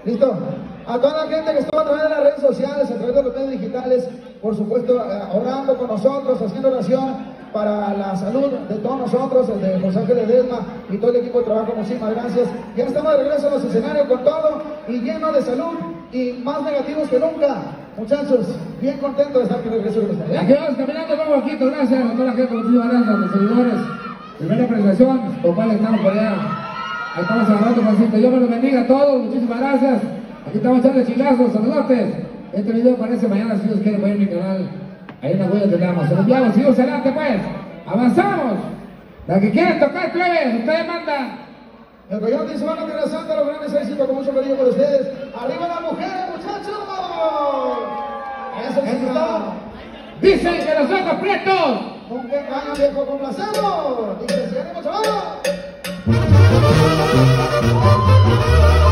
¿Listo? A toda la gente que estuvo a través de las redes sociales, a través de los medios digitales, por supuesto, orando con nosotros, haciendo oración para la salud de todos nosotros, de José Ángel Ledesma y todo el equipo de trabajo. Muchísimas gracias. Ya estamos de regreso a los escenarios con todo y lleno de salud y más negativos que nunca. Muchachos, bien contentos de estar de regreso con ustedes. Aquí vamos caminando, vamos poquito, gracias a toda la gente, muchísimas gracias a los seguidores. Primera presentación, con cual estamos por allá. Ahí estamos hablando, Juancito. Dios me los bendiga a todos, muchísimas gracias. Aquí estamos echando chingazos, saludotes. Este video aparece mañana, si Dios quiere, por ahí en mi canal. Ahí en la huella tengamos. Se los enviamos, seguimos adelante pues. Avanzamos. La que quieren tocar, plebes, ustedes mandan. El Coyote y su banda Tierra Santa, los grandes éxitos, con mucho cariño por ustedes. ¡Arriba las mujeres, muchachos! Eso sí está. Dicen que los ojos prietos. ¿Con qué caña, viejo, complacemos? Dice, si ánimo, chavales.